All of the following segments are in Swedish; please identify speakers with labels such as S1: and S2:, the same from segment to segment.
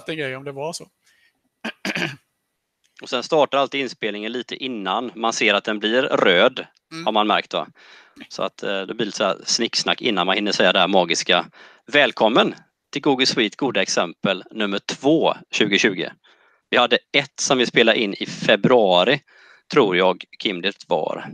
S1: varit en grej om det var så.
S2: Och sen startar alltid inspelningen lite innan man ser att den blir röd, har man märkt va? Så att det blir lite så här snicksnack innan man hinner säga det här magiska. Välkommen till Google Suite goda exempel nummer 2 2020. Vi hade ett som vi spelade in i februari, tror jag, Kim, det var.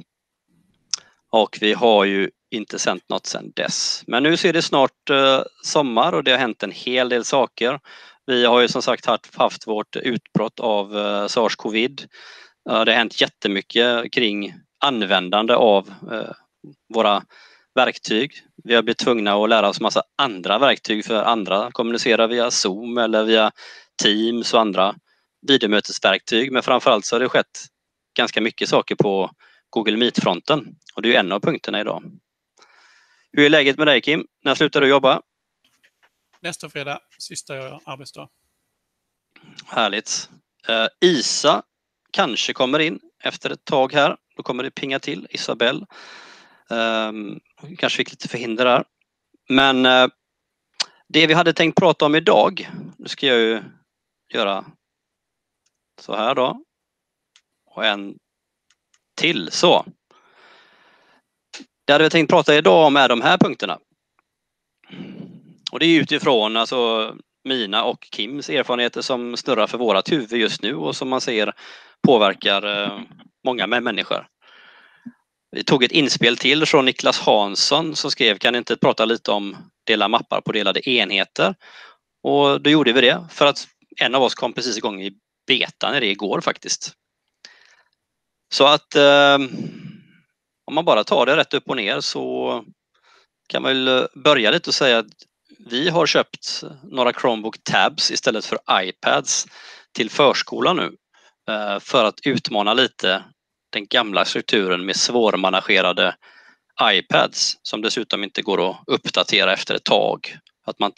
S2: Och vi har ju inte sänt något sedan dess. Men nu ser det snart sommar och det har hänt en hel del saker. Vi har ju som sagt haft vårt utbrott av SARS-CoV. Det har hänt jättemycket kring användande av våra verktyg. Vi har blivit tvungna att lära oss massa andra verktyg för andra kommunicera via Zoom eller via Teams och andra videomötesverktyg. Men framförallt så har det skett ganska mycket saker på Google Meet-fronten och det är ju en av punkterna idag. Hur är läget med dig, Kim? När slutar du jobba?
S1: Nästa fredag, sista arbetsdag.
S2: Härligt. Isa kanske kommer in efter ett tag här. Då kommer det pinga till Isabelle. Kanske fick lite förhinder där. Men det vi hade tänkt prata om idag, nu ska jag ju göra så här då. Och en till så. Det hade vi tänkt prata idag om är de här punkterna. Och det är utifrån alltså mina och Kims erfarenheter som snurrar för vårat huvud just nu och som man ser påverkar många människor. Vi tog ett inspel till från Niklas Hansson som skrev: kan inte prata lite om dela mappar på delade enheter? Och då gjorde vi det för att en av oss kom precis igång i betan i det igår faktiskt. Så att om man bara tar det rätt upp och ner så kan man väl börja lite och säga att vi har köpt några Chromebook Tabs istället för iPads till förskolan nu för att utmana lite den gamla strukturen med svårmanagerade iPads som dessutom inte går att uppdatera efter ett tag. Att man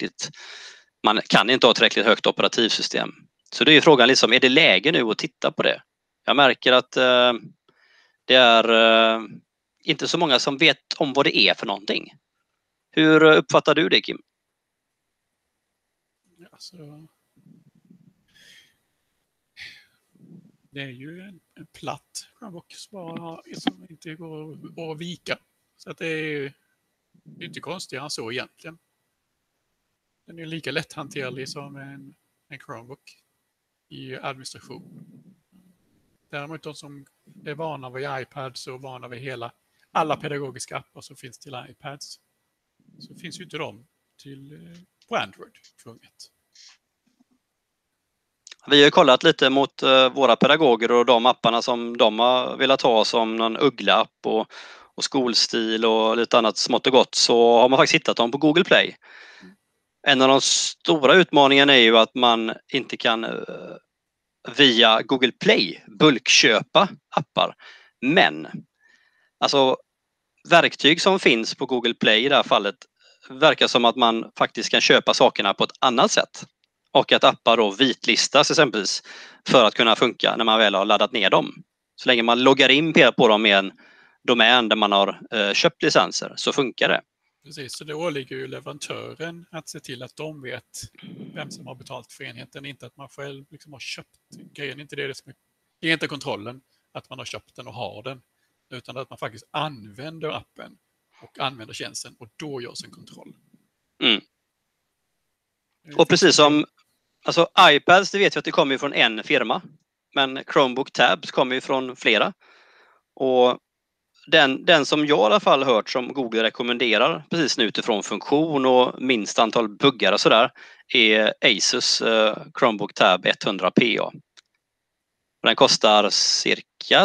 S2: kan inte ha tillräckligt högt operativsystem. Så det är ju frågan liksom, är det läge nu att titta på det? Jag märker att det är inte så många som vet om vad det är för någonting. Hur uppfattar du det, Kim?
S1: Alltså, det är ju en platt Chromebook som inte går att vika. Så att det är inte konstigare än så egentligen. Den är lika lätthanterlig som en Chromebook i administration. Däremot de som är vana vid iPads och vana vid alla pedagogiska appar som finns till iPads, så finns ju inte de på Android tvunget.
S2: Vi har kollat lite mot våra pedagoger och de apparna som de har velat ha som någon Uggla-app och skolstil och lite annat smått och gott, så har man faktiskt hittat dem på Google Play. En av de stora utmaningarna är ju att man inte kan via Google Play bulkköpa appar. Men alltså verktyg som finns på Google Play i det här fallet verkar som att man faktiskt kan köpa sakerna på ett annat sätt. Och att appar då vitlistas exempelvis för att kunna funka när man väl har laddat ner dem. Så länge man loggar in på dem med en domän där man har köpt licenser så funkar det.
S1: Precis, så det åligger ju leverantören att se till att de vet vem som har betalt för enheten, inte att man själv liksom har köpt grejen. Inte det som är inte kontrollen att man har köpt den och har den, utan att man faktiskt använder appen och använder tjänsten och då görs en kontroll.
S2: Mm. Och precis som alltså iPads, det vet vi att det kommer från en firma, men Chromebook Tabs kommer ju från flera. Och den som jag i alla fall hört som Google rekommenderar precis nu utifrån funktion och minst antal buggar och sådär är Asus Chromebook Tab 100 PA. Den kostar cirka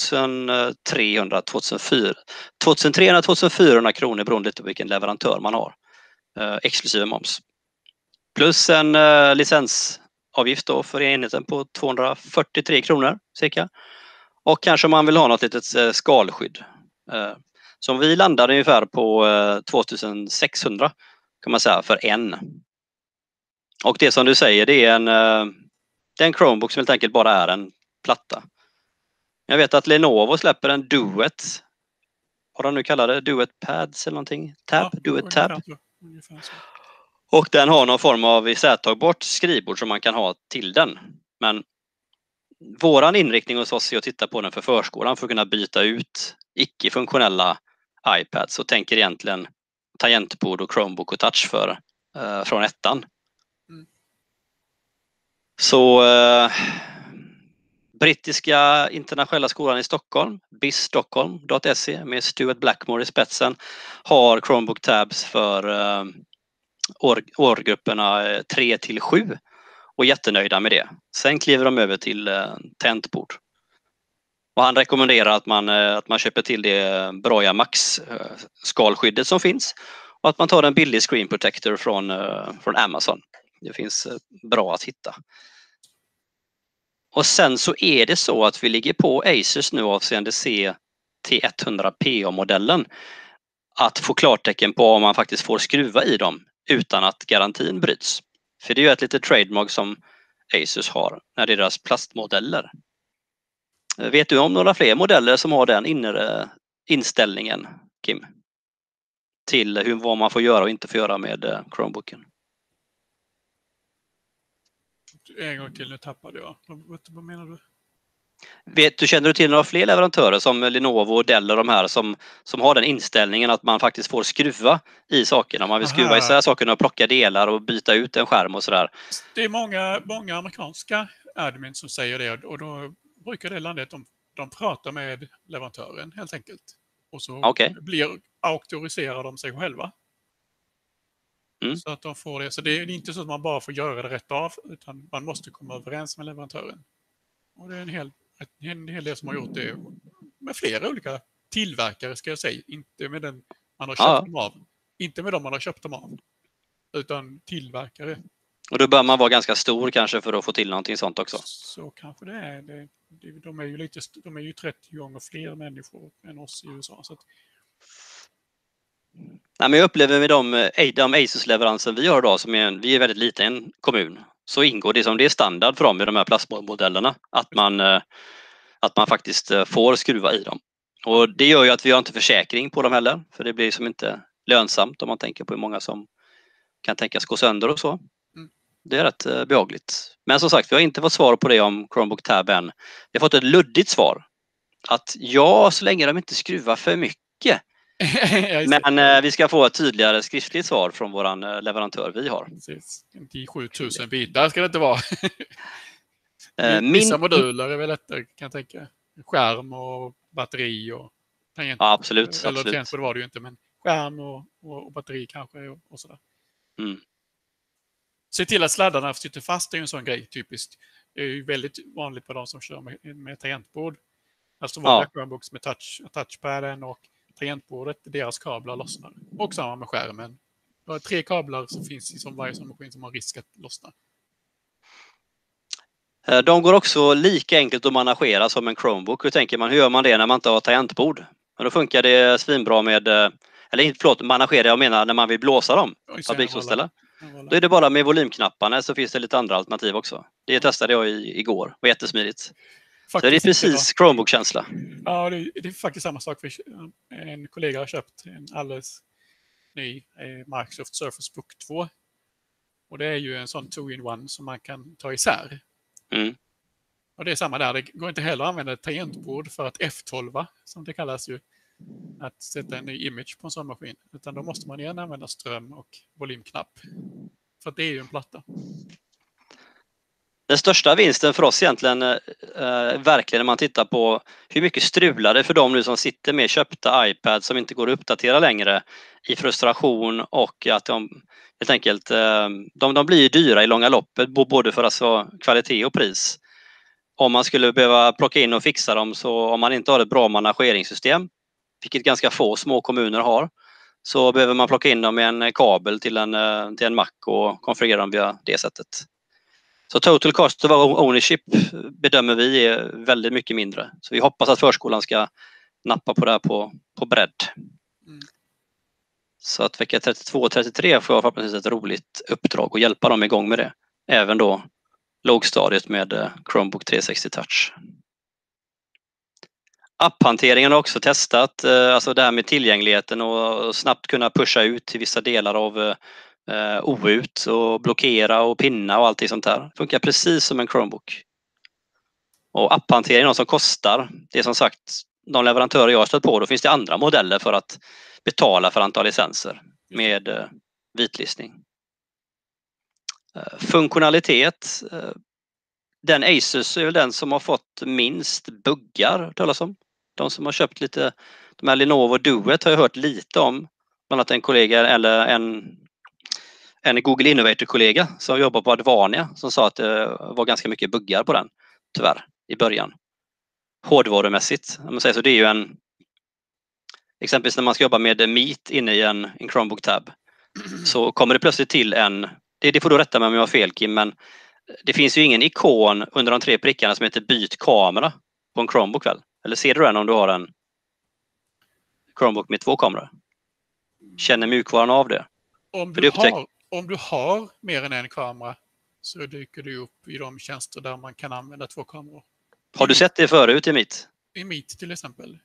S2: 2300-2400 kronor beroende lite på vilken leverantör man har. Exklusive moms. Plus en licensavgift då för enheten på 243 kronor cirka. Och kanske man vill ha något litet skalskydd. Som vi landade ungefär på 2600 kan man säga för en. Och det som du säger, det är en Chromebook som helt enkelt bara är en platta. Jag vet att Lenovo släpper en Duet. Vad de nu kallar det, Duet Pads eller någonting. Tab,
S1: ja,
S2: Duet Tab. Och den har någon form av isärtagbart skrivbord som man kan ha till den. Men våran inriktning hos oss är att titta på den för förskolan för att kunna byta ut icke-funktionella iPads och tänker egentligen tangentbord och Chromebook och touch för från ettan.
S1: Mm.
S2: Så brittiska internationella skolan i Stockholm, bizstockholm.se med Stuart Blackmore i spetsen, har Chromebook Tabs för årgrupperna 3-7 och jättenöjda med det. Sen kliver de över till tangentbord. Och han rekommenderar att man köper till det Broja Max skalskyddet som finns och att man tar en billig screen protector från Amazon. Det finns bra att hitta. Och sen så är det så att vi ligger på Acers nu avseende CT100PA-modellen att få klartecken på om man faktiskt får skruva i dem utan att garantin bryts. För det är ju ett litet trademark som Acers har när det är deras plastmodeller. Vet du om några fler modeller som har den inre inställningen, Kim? Till vad man får göra och inte får göra med Chromebooken.
S1: En gång till, nu tappade jag. Vad menar du?
S2: Känner du till några fler leverantörer som Lenovo och Dell och de här som har den inställningen att man faktiskt får skruva i sakerna? Man vill skruva isär sakerna och plocka delar och byta ut en skärm och sådär.
S1: Det är många amerikanska admins som säger det och då brukar det landa att de pratar med leverantören helt enkelt. Och så auktoriserar de sig själva.
S2: Mm.
S1: Så att de får det. Så det är inte så att man bara får göra det rätt av utan man måste komma överens med leverantören. Och det är en hel del som har gjort det med flera olika tillverkare ska jag säga. Inte med den man har köpt dem av. Inte med dem man har köpt dem av. Utan tillverkare.
S2: Och då bör man vara ganska stor kanske för att få till någonting sånt också. Så
S1: kanske det är. De är ju 30 gånger fler människor än oss i USA. Så att...
S2: Nej, men jag upplever med de Asus-leveranser vi har idag, vi är väldigt liten kommun, så ingår det som det är standard för dem i de här plastmodellerna att man faktiskt får skruva i dem. Och det gör ju att vi har inte försäkring på dem heller, för det blir som inte lönsamt om man tänker på hur många som kan tänkas gå sönder och så. Det är rätt behagligt. Men som sagt, vi har inte fått svar på det om Chromebook Tab än. Vi har fått ett luddigt svar. Att så länge de inte skruvar för mycket. Men vi ska få ett tydligare skriftligt svar från våran leverantör vi har.
S1: Precis. 7000 bitar ska det inte vara. Vissa moduler är väl lättare kan jag tänka. Skärm och batteri och tangent.
S2: Ja, absolut.
S1: Eller tangentbord var det ju inte, men skärm och batteri kanske och sådär.
S2: Mm.
S1: Se till att sladdarna sitter fast är ju en sån grej typiskt. Det är ju väldigt vanligt på de som kör med tangentbord. Alltså vanliga Chromebooks med touchpaden och tangentbordet, deras kablar lossnar. Och samma med skärmen. Det är 3 kablar som finns i varje sån maskin som har risk att lossna.
S2: De går också lika enkelt att managera som en Chromebook. Hur tänker man, hur gör man det när man inte har tangentbord? Men då funkar det svinbra med, managera, jag menar när man vill blåsa dem. Fabriksåställa. Då är det bara med volymknapparna, så finns det lite andra alternativ också. Det testade jag igår, det var jättesmidigt. Så det är precis Chromebook-känsla.
S1: Ja, det är faktiskt samma sak. För en kollega har köpt en alldeles ny Microsoft Surface Book 2. Och det är ju en sån 2-in-1 som man kan ta isär.
S2: Mm.
S1: Och det är samma där. Det går inte heller att använda ett tangentbord för att F12, som det kallas ju, att sätta en ny image på en sån maskin. Utan då måste man igen använda ström och volymknapp. För att det är ju en platta.
S2: Den största vinsten för oss egentligen verkligen när man tittar på hur mycket strulade för de nu som sitter med köpta iPad som inte går att uppdatera längre i frustration och att de helt enkelt de blir dyra i långa loppet både för alltså kvalitet och pris. Om man skulle behöva plocka in och fixa dem, så om man inte har ett bra manageringssystem, vilket ganska få små kommuner har, så behöver man plocka in dem med en kabel till en Mac och konfigurera dem via det sättet. Så total cost of ownership bedömer vi är väldigt mycket mindre. Så vi hoppas att förskolan ska nappa på det här på bredd. Mm. Så att vecka 32 och 33 får jag förhoppningsvis ett roligt uppdrag och hjälpa dem igång med det. Även då lågstadiet med Chromebook 360 Touch. Apphanteringen har också testat, alltså det här med tillgängligheten och snabbt kunna pusha ut till vissa delar av OUT och blockera och pinna och allting sånt där. Det funkar precis som en Chromebook. Och apphantering är något som kostar. Det är som sagt de leverantörer jag har stött på. Då finns det andra modeller för att betala för antal licenser med vitlistning. Funktionalitet. Den Asus är väl den som har fått minst buggar talas om. De som har köpt lite, de här Lenovo Duet har jag hört lite om. Bland annat en kollega eller en Google Innovator-kollega som jobbar på Advania som sa att det var ganska mycket buggar på den, tyvärr, i början. Hårdvarumässigt, om man säger så, det är ju en exempelvis när man ska jobba med Meet inne i en Chromebook Tab så kommer det plötsligt till det får du rätta mig om jag har fel Kim, men det finns ju ingen ikon under de 3 prickarna som heter byt kamera på en Chromebook väl? Eller ser du den om du har en Chromebook med 2 kameror? Känner mjukvaran av det?
S1: Om du har mer än en kamera så dyker det upp i de tjänster där man kan använda 2 kameror.
S2: Har du sett det förut i Meet?
S1: I Meet till exempel.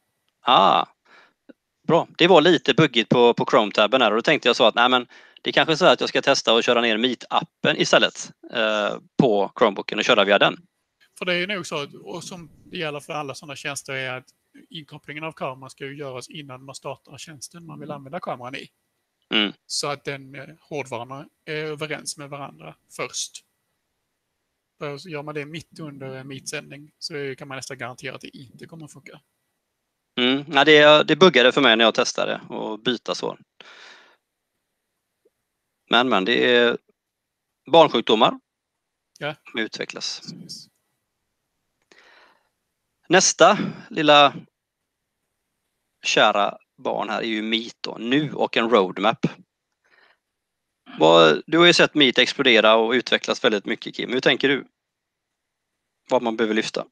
S2: Bra. Det var lite buggigt på Chrome-tabben här och då tänkte jag så att nej, men det är kanske så att jag ska testa att köra ner Meet-appen istället på Chromebooken och köra via den.
S1: För det är nog så, och som det gäller för alla sådana tjänster, är att inkopplingen av kameran ska ju göras innan man startar tjänsten man vill använda kameran i. Så att den hårdvaran är överens med varandra först. För gör man det mitt under en Meet-sändning så kan man nästan garantera att det inte kommer att funka.
S2: Nej, det buggade för mig när jag testade och byta så. Men det är barnsjukdomar som utvecklas.
S1: Precis. Nästa
S2: lilla kära barn här är ju Meet då, nu och en roadmap. Du har ju sett Meet explodera och utvecklas väldigt mycket, Kim. Hur tänker du? Vad man behöver lyfta?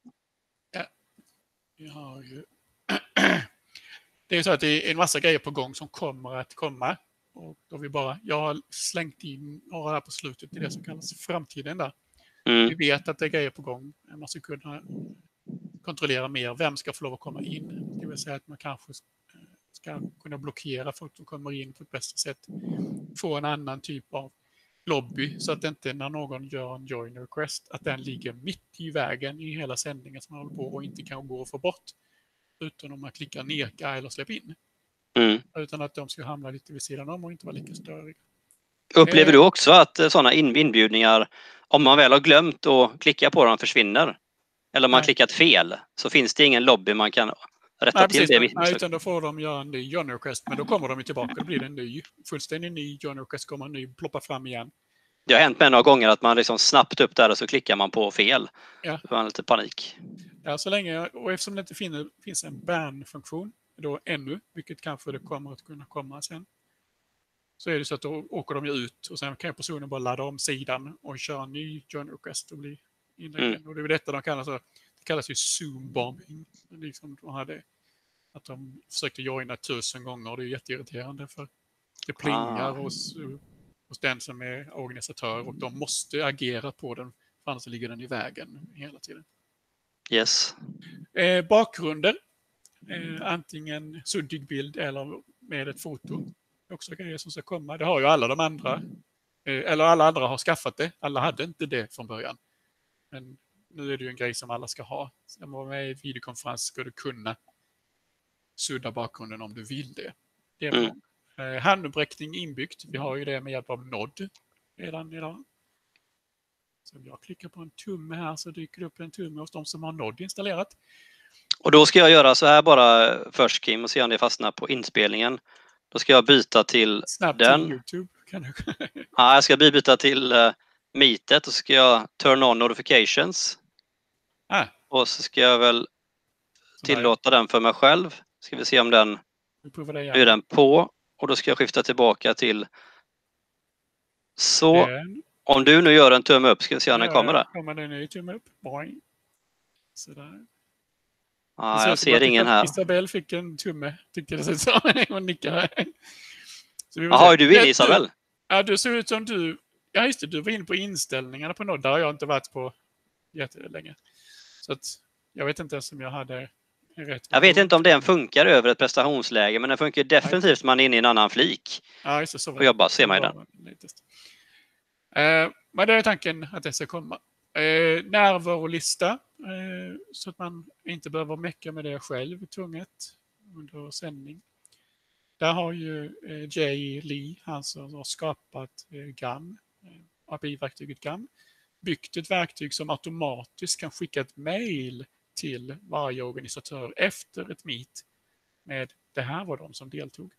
S1: Det är så att det är en massa grejer på gång som kommer att komma. Och då jag har slängt in några här på slutet i det som kallas framtiden där. Vi vet att det är grejer på gång. Man ska kunna kontrollera mer. Vem ska få lov att komma in? Det vill säga att man kanske ska kunna blockera folk som kommer in på ett bästa sätt. Få en annan typ av lobby så att inte när någon gör en join request att den ligger mitt i vägen i hela sändningen som man håller på och inte kan gå och få bort utan om man klickar neka eller släpp in. Utan att de ska hamna lite vid sidan om och inte vara lika störiga.
S2: Upplever du också att sådana inbjudningar, om man väl har glömt att klicka på dem, försvinner? Eller om man klickat fel så finns det ingen lobby man kan rätta till det?
S1: Nej, utan då får de göra en ny join request, men då kommer de tillbaka. Då blir det en fullständig ny join request, kommer en ny ploppa fram igen.
S2: Det har hänt med några gånger att man liksom snabbt upp där och så klickar man på fel. Ja. Det var lite panik.
S1: Ja, så länge, och eftersom det inte finns en ban-funktion då ännu, vilket kanske det kommer att kunna komma sen, så är det så att då åker de ju ut och sen kan personen bara ladda om sidan och köra en ny join request och bli inläggen. Och det är detta de kallar så. Det kallas ju Zoom-bombing. Liksom att de försökte joina 1000 gånger och det är jätteirriterande för det plingar hos den som är organisatör och de måste agera på den för annars ligger den i vägen hela tiden.
S2: Yes.
S1: Bakgrunder. Antingen suddig bild eller med ett foto. Det är också grejer som ska komma. Det har ju alla de andra. Eller alla andra har skaffat det. Alla hade inte det från början. Men nu är det ju en grej som alla ska ha. Ska man vara med i videokonferens ska du kunna sudda bakgrunden om du vill det. Det är bra. Handuppräckning inbyggt. Vi har ju det med hjälp av Nod redan idag. Så om jag klickar på en tumme här så dyker det upp en tumme hos de som har Nod installerat.
S2: Och då ska jag göra så här bara först, Kim, och se om det fastnar på inspelningen. Då ska jag byta till
S1: snabbt
S2: den.
S1: Till YouTube. Kan du?
S2: Ja, jag ska byta till Meetet och så ska jag turn on notifications. Och så ska jag väl tillåta den för mig själv. Ska vi se om den är den på. Och då ska jag skifta tillbaka till så. Om du nu gör en tumme upp ska vi se om den kommer där.
S1: Kommer den en tumme upp? Boing. Sådär.
S2: Ja, jag ser ingen här.
S1: Isabel fick en tumme. Tyckte det såg ut som hon nickar.
S2: Jaha, är du inne, Isabel?
S1: Ja, du ser ut som du. Ja, just det. Du var inne på inställningarna på något. Där har jag inte varit på jättelänge. Så att jag vet inte ens om jag hade
S2: Jag vet inte om den funkar över ett prestationsläge, men den funkar definitivt när man är inne i en annan flik.
S1: Ja, just det, så
S2: och jobbar, ser man ju den.
S1: Men det är tanken att det ska komma. Närvarolista, så att man inte behöver mecka med det själv tvunget under sändning. Där har ju Jay Lee, han som har skapat GAM, API-verktyget GAM, byggt ett verktyg som automatiskt kan skicka ett mejl till varje organisatör efter ett meet med det här var de som deltog.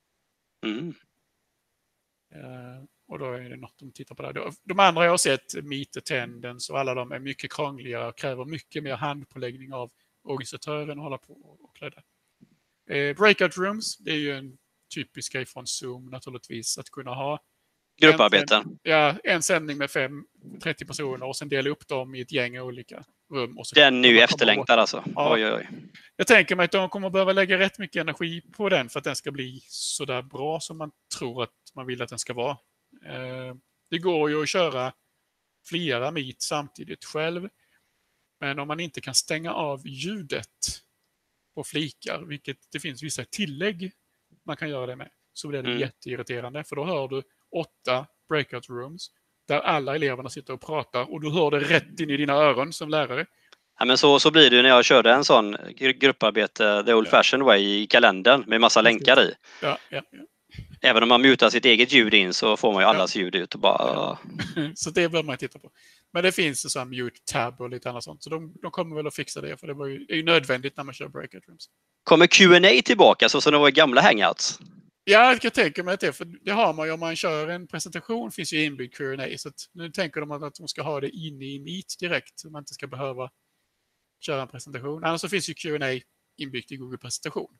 S1: Och då är det något de tittar på där. De andra jag har sett, Meet Attendance och alla de är mycket krångligare och kräver mycket mer handpåläggning av organisatören och hålla på och klädda. Breakout rooms, det är ju en typisk grej från Zoom naturligtvis, att kunna ha
S2: grupparbeten.
S1: En sändning med 30 personer och sen dela upp dem i ett gäng olika rum. Och så
S2: den nu efterlängtad alltså.
S1: Ja.
S2: Oj.
S1: Jag tänker mig att de kommer behöva lägga rätt mycket energi på den för att den ska bli så där bra som man tror att man vill att den ska vara. Det går ju att köra flera meet samtidigt själv. Men om man inte kan stänga av ljudet på flikar, vilket det finns vissa tillägg man kan göra det med, så blir det jätteirriterande. För då hör du 8 breakout rooms där alla eleverna sitter och pratar och du hör det rätt in i dina öron som lärare.
S2: Ja, men så blir det ju när jag körde en sån grupparbete, the old fashioned way, i kalendern med massa länkar i.
S1: Ja.
S2: Även om man mutar sitt eget ljud in så får man ju allas ljud ut och bara...
S1: Så det bör man titta på. Men det finns en sån mute tab och lite annat sånt. Så de kommer väl att fixa det, för det är ju nödvändigt när man kör breakout rooms.
S2: Kommer Q&A tillbaka så som det var i gamla hangouts?
S1: Ja, jag kan tänka mig att det, för det har man ju om man kör en presentation, finns ju inbyggd Q&A. Så att nu tänker de att de ska ha det inne i Meet direkt, så man inte ska behöva köra en presentation. Annars så finns ju Q&A inbyggt i Google presentation.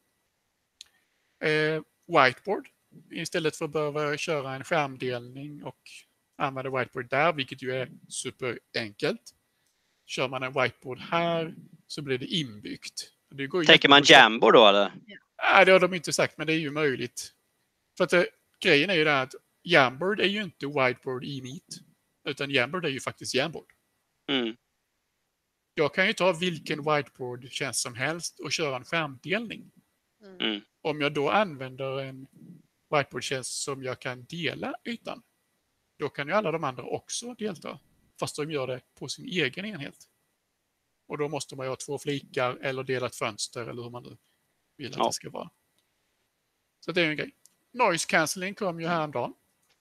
S1: Whiteboard. Istället för att behöva köra en skärmdelning och använda whiteboard där, vilket ju är superenkelt. Kör man en whiteboard här så blir det inbyggt. Det går
S2: tänker man Jamboard då eller?
S1: Nej, det har de inte sagt, men det är ju möjligt. För att grejen är ju det att Jamboard är ju inte whiteboard i Meet, utan Jamboard är ju faktiskt Jamboard. Jag kan ju ta vilken whiteboard-tjänst som helst och köra en skärmdelning. Om jag då använder en whiteboard-tjänst som jag kan dela ytan, då kan ju alla de andra också delta, fast de gör det på sin egen enhet. Och då måste man ju ha 2 flikar eller dela ett fönster eller hur man nu vill att det ska vara. Så det är en grej. Noise cancelling kom ju häromdagen.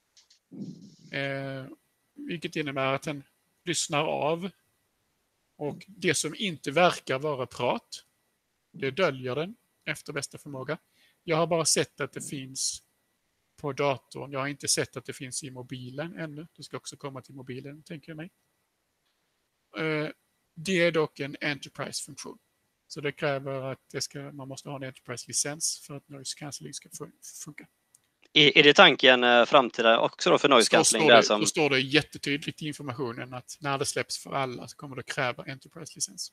S1: Vilket innebär att den lyssnar av. Och det som inte verkar vara prat, det döljer den efter bästa förmåga. Jag har bara sett att det finns på datorn. Jag har inte sett att det finns i mobilen ännu. Det ska också komma till mobilen, tänker jag mig. Det är dock en Enterprise-funktion. Så det kräver att man måste ha en Enterprise-licens för att noise cancelling ska funka.
S2: Är det tanken framtida också då för noise cancelling?
S1: Då står det jättetydligt i informationen att när det släpps för alla så kommer det kräva Enterprise-licens.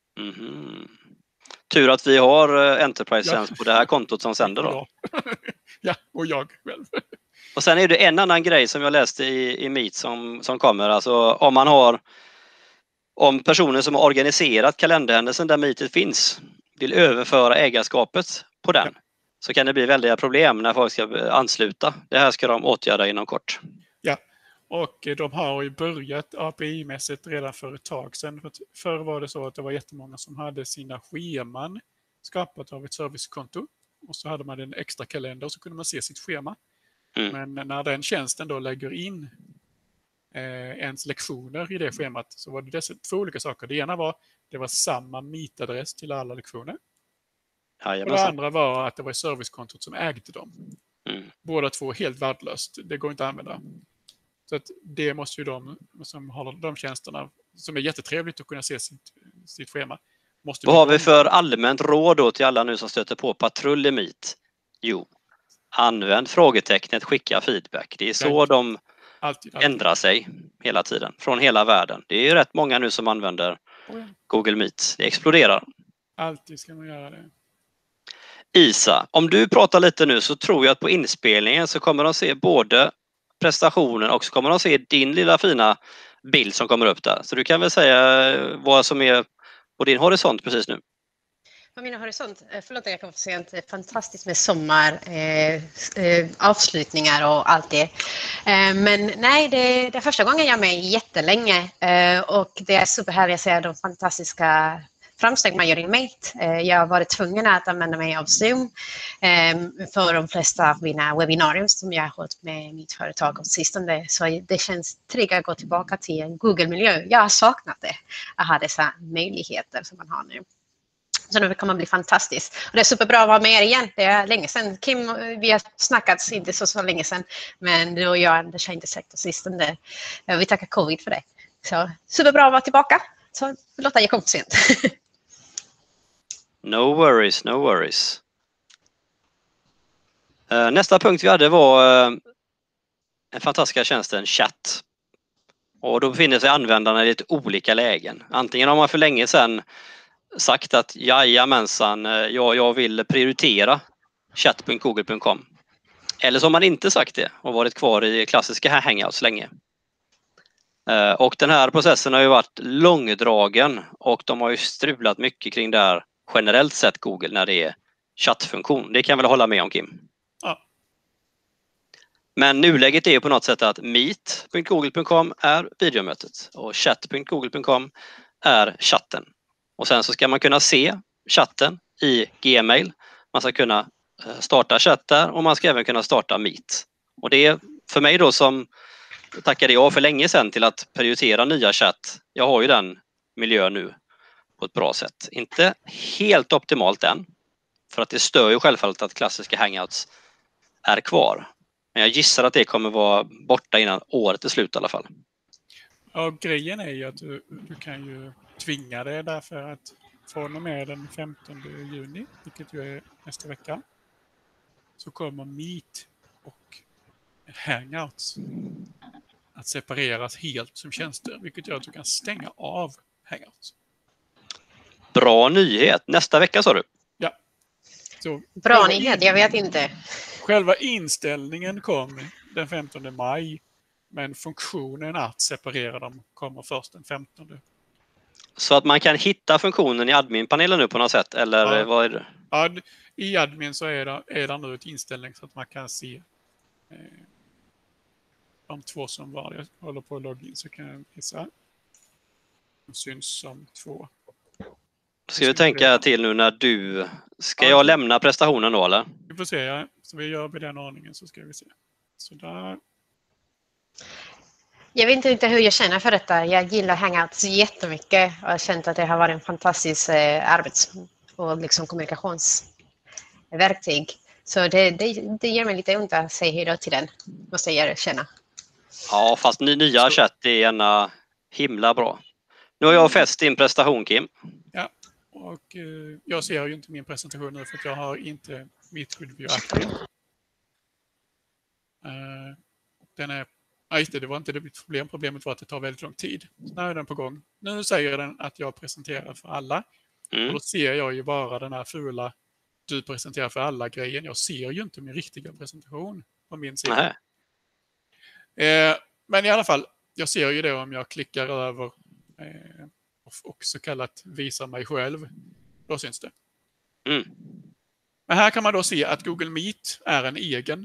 S2: Tur att vi har Enterprise-licens på det här kontot som sänder då.
S1: Ja, och jag själv.
S2: Och sen är det en annan grej som jag läste i Meet som kommer. Alltså om personer som har organiserat kalenderhändelsen där Meetet finns vill överföra ägarskapet på den, så kan det bli väldiga problem när folk ska ansluta. Det här ska de åtgärda inom kort.
S1: Ja, och de har ju börjat API-mässigt redan för ett tag sedan. Förr var det så att det var jättemånga som hade sina scheman skapat av ett servicekonto. Och så hade man en extra kalender och så kunde man se sitt schema. Men när den tjänsten då lägger in ens lektioner i det schemat, så var det dessa 2 olika saker. Det ena var det var samma Meet-adress till alla lektioner. Och det andra var att det var servicekontot som ägde dem. Båda 2 helt värdelöst. Det går inte att använda. Så att det måste ju de som har de tjänsterna, som är jättetrevligt att kunna se sitt schema.
S2: Vad har vi för allmänt råd då till alla nu som stöter på patrull i Meet? Jo, använd frågetecknet, skicka feedback. Det är så de alltid ändrar sig hela tiden, från hela världen. Det är ju rätt många nu som använder Google Meet. Det exploderar.
S1: Alltid ska man göra det.
S2: Isa, om du pratar lite nu så tror jag att på inspelningen så kommer de se både prestationen och så kommer de se din lilla fina bild som kommer upp där. Så du kan väl säga vad som är på din horisont precis nu.
S3: På min horisont, förlåt att jag kom för sent, fantastiskt med sommar, avslutningar och allt det. Men nej, det är första gången jag är med jättelänge och det är superhärligt att se de fantastiska framsteg man gör i Mate. Jag har varit tvungen att använda mig av Zoom för de flesta av mina webbinarier som jag har hållit med mitt företag och sistone. Så det känns tryggt att gå tillbaka till en Google-miljö. Jag har saknat det, att ha dessa möjligheter som man har nu. Så det kommer att bli fantastiskt. Och det är superbra att vara med er igen. Det är länge sedan. Kim, vi har snackat inte så länge sedan. Men du och jag, Anders, har inte sett oss sistone. Vi tackar covid för det. Så superbra att vara tillbaka. Så förlåt att jag kom för sent.
S2: No worries, no worries. Nästa punkt vi hade var den fantastiska tjänsten Chatt. Och då befinner sig användarna i lite olika lägen. Antingen har man för länge sedan sagt att jajamensan, jag vill prioritera chat.google.com. Eller så har man inte sagt det och varit kvar i klassiska hangouts länge. Och den här processen har ju varit långdragen och de har ju strulat mycket kring det här generellt sett Google när det är chattfunktion. Det kan jag väl hålla med om, Kim?
S1: Ja.
S2: Men nuläget är ju på något sätt att meet.google.com är videomötet och chat.google.com är chatten. Och sen så ska man kunna se chatten i Gmail. Man ska kunna starta chatt där och man ska även kunna starta Meet. Och det är för mig då som tackade jag för länge sedan till att prioritera nya chatt. Jag har ju den miljön nu på ett bra sätt. Inte helt optimalt än. För att det stör ju självfallet att klassiska hangouts är kvar. Men jag gissar att det kommer vara borta innan året är slut i alla fall.
S1: Ja, grejen är ju att du kan ju tvinga det därför att från och med den 15 juni, vilket ju är nästa vecka, så kommer Meet och Hangouts att separeras helt som tjänster, vilket gör att du kan stänga av Hangouts.
S2: Bra nyhet. Nästa vecka sa du?
S1: Ja. Så
S3: bra nyhet, jag vet inte.
S1: Själva inställningen kom den 15 maj, men funktionen att separera dem kommer först den 15.
S2: Så att man kan hitta funktionen i adminpanelen nu på något sätt, eller
S1: Ja.
S2: vad är det?
S1: Ja, i admin så är det nu ett inställning så att man kan se de två som jag håller på att logga in, så kan jag visa. De syns som två.
S2: Ska vi tänka till nu när du... Ska jag lämna prestationen då, eller?
S1: Vi får se, ja. Så vi gör i den ordningen så ska vi se. Så där.
S3: Jag vet inte hur jag känner för detta. Jag gillar Hangouts jättemycket och har känt att det har varit en fantastisk arbets- och liksom kommunikationsverktyg. Så det ger mig lite ont att säga hej då till den, måste jag erkänna.
S2: Ja, fast nya chatt är gärna himla bra. Nu har jag fäst din prestation, Kim.
S1: Ja, och jag ser ju inte min presentation nu för att jag har inte mitt Review aktivt. Den är... Ja, just det var inte det problem. Problemet var att det tar väldigt lång tid. Så nu är den på gång. Nu säger den att jag presenterar för alla. Och då ser jag ju bara den här fula du presenterar för alla-grejen. Jag ser ju inte min riktiga presentation på min sida. Men i alla fall, jag ser ju det om jag klickar över och så kallat visa mig själv. Då syns det. Men här kan man då se att Google Meet är en egen.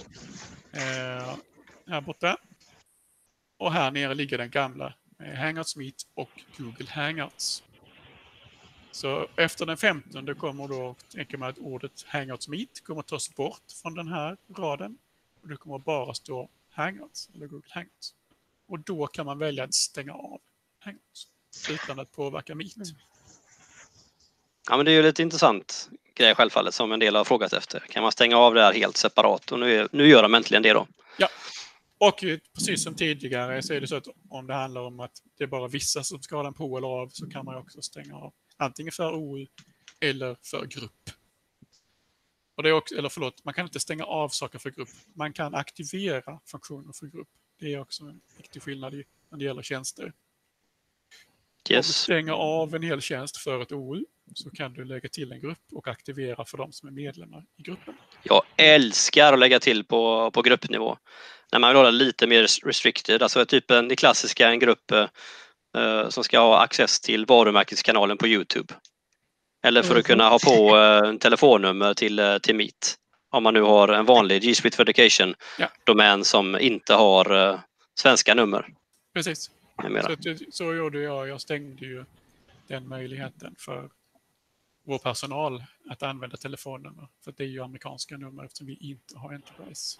S1: Här borta. Och här nere ligger den gamla Hangouts Meet och Google Hangouts. Så efter den 15 kommer då, tänker man att ordet Hangouts Meet kommer att tas bort från den här raden. Och det kommer bara stå Hangouts eller Google Hangouts. Och då kan man välja att stänga av Hangouts utan att påverka Meet.
S2: Ja, men det är ju lite intressant grej självfallet som en del har frågat efter. Kan man stänga av det här helt separat? Och nu gör de äntligen det då.
S1: Ja. Och precis som tidigare så är det så att om det handlar om att det är bara vissa som ska ha den på eller av så kan man också stänga av antingen för OU eller för grupp. Och det är också, eller förlåt, man kan inte stänga av saker för grupp. Man kan aktivera funktioner för grupp. Det är också en viktig skillnad när det gäller tjänster. Om du stänger av en hel tjänst för ett OU så kan du lägga till en grupp och aktivera för de som är medlemmar i gruppen.
S2: Jag älskar att lägga till på gruppnivå. När man vill ha lite mer restricted, alltså typ det klassiska, en grupp som ska ha access till varumärkeskanalen på YouTube. Eller för att kunna ha på telefonnummer till Meet. Om man nu har en vanlig G Suite for Education-domän som inte har svenska nummer.
S1: Precis. Så gjorde jag. Jag stängde ju den möjligheten för vår personal att använda telefonnummer. För det är ju amerikanska nummer eftersom vi inte har Enterprise.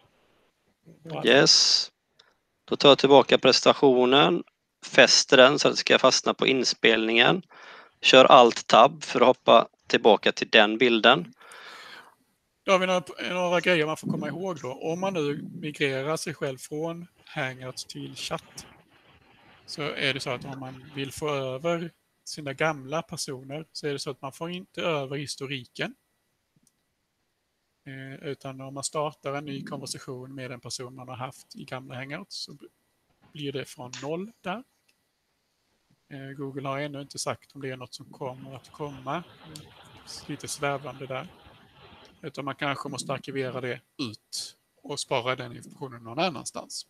S2: Yes. Då tar jag tillbaka presentationen. Fäster den så att det ska fastna på inspelningen. Kör Alt-tab för att hoppa tillbaka till den bilden.
S1: Då har vi några grejer man får komma ihåg då. Om man nu migrerar sig själv från Hangouts till chatt så är det så att om man vill få över sina gamla personer så är det så att man får inte över historiken. Utan om man startar en ny konversation med en person man har haft i gamla Hangouts så blir det från 0 där. Google har ännu inte sagt om det är något som kommer att komma. Lite svävande där. Utan man kanske måste arkivera det ut och spara den informationen någon annanstans.